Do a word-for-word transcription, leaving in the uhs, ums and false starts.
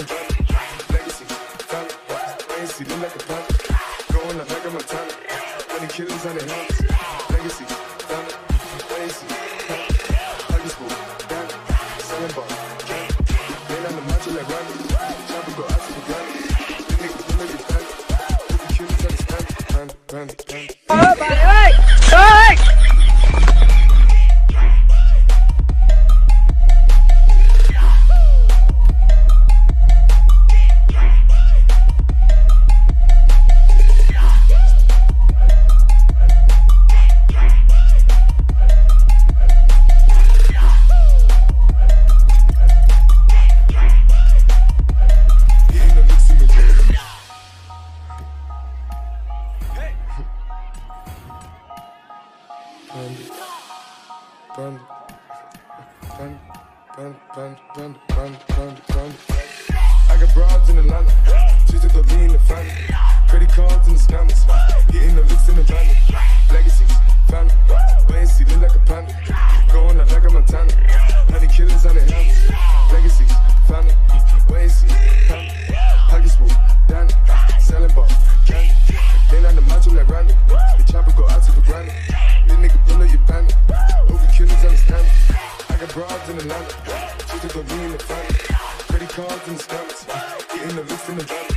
the van. Legacy, family, legacy, look like a plan. Going out like a Montana. Many killers on their hands. Legacy, family, legacy, family. Huggy school, down, selling bar, candy. Then on the macho like Randy. Chopper go out to the ground. The niggas look like a plan. Many killers on his hand. Panda, panda, panda. Oh, my, hey! Hey! Panda, panda, panda, panda, panda, panda, panda, panda. I got broads in Atlanta, she took the lean in the family. Credit cards in the scammers, getting the licks in the van. Legacies, family, wait and see, look like a panda. Going out like a Montana, honey killers on their hands. Legacies, family, wait and see, family. Pockets full, Danny, selling ball, candy. Then on the macho like Randy, the chopper go out to the granny. This nigga pull up your panic. Killers understand me. I got broads in Atlanta. She took the lean in the family. Credit cards in the scammers. Getting the licks in the van.